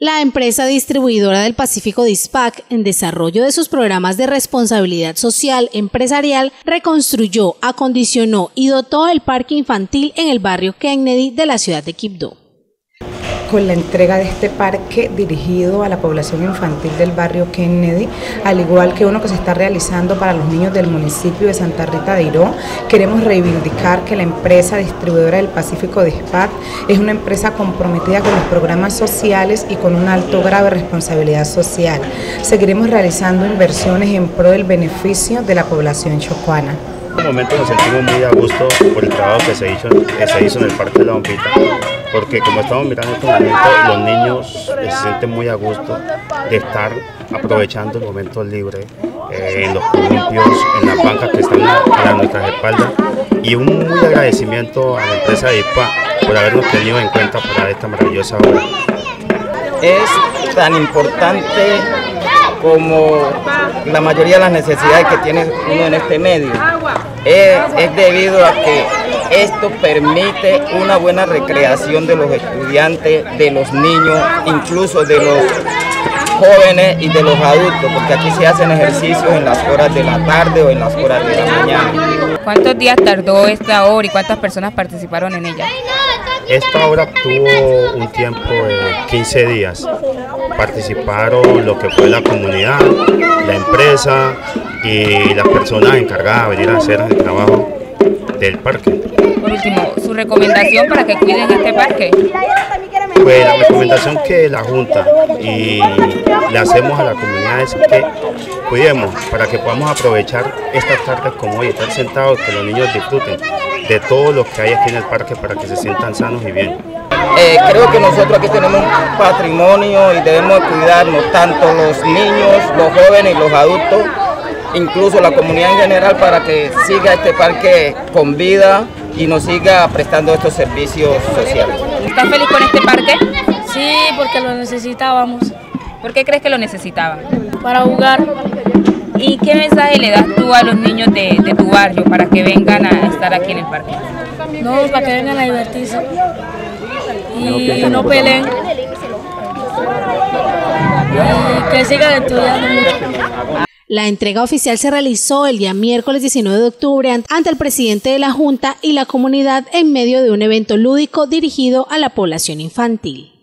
La empresa distribuidora del Pacífico Dispac, en desarrollo de sus programas de responsabilidad social empresarial, reconstruyó, acondicionó y dotó el parque infantil en el barrio Kennedy de la ciudad de Quibdó. Con la entrega de este parque dirigido a la población infantil del barrio Kennedy, al igual que uno que se está realizando para los niños del municipio de Santa Rita de Iró, queremos reivindicar que la empresa distribuidora del Pacífico Dispac es una empresa comprometida con los programas sociales y con un alto grado de responsabilidad social. Seguiremos realizando inversiones en pro del beneficio de la población chocuana. En este momento nos sentimos muy a gusto por el trabajo que se hizo en el Parque de la Bombita, porque como estamos mirando en este momento, los niños se sienten muy a gusto de estar aprovechando el momento libre en los columpios, en las bancas que están a nuestras espaldas, y un muy agradecimiento a la empresa de IPA por habernos tenido en cuenta para esta maravillosa obra. Es tan importante como la mayoría de las necesidades que tiene uno en este medio. Es debido a que esto permite una buena recreación de los estudiantes, de los niños, incluso de los jóvenes y de los adultos, porque aquí se hacen ejercicios en las horas de la tarde o en las horas de la mañana. ¿Cuántos días tardó esta obra y cuántas personas participaron en ella? Esta obra tuvo un tiempo de 15 días. Participaron lo que fue la comunidad, la empresa y las personas encargadas de venir a hacer el trabajo del parque. Por último, ¿su recomendación para que cuiden este parque? Pues la recomendación que la Junta y le hacemos a la comunidad es que cuidemos para que podamos aprovechar estas tardes como hoy, estar sentados, que los niños disfruten de todo lo que hay aquí en el parque para que se sientan sanos y bien. Creo que nosotros aquí tenemos un patrimonio y debemos cuidarnos, tanto los niños, los jóvenes y los adultos, incluso la comunidad en general, para que siga este parque con vida y nos siga prestando estos servicios sociales. ¿Estás feliz con este parque? Sí, porque lo necesitábamos. ¿Por qué crees que lo necesitaban? Para jugar. ¿Y qué mensaje le das tú a los niños de tu barrio para que vengan a estar aquí en el parque? No, para que vengan a divertirse y no peleen y que sigan estudiando mucho. La entrega oficial se realizó el día miércoles 19 de octubre ante el presidente de la Junta y la comunidad en medio de un evento lúdico dirigido a la población infantil.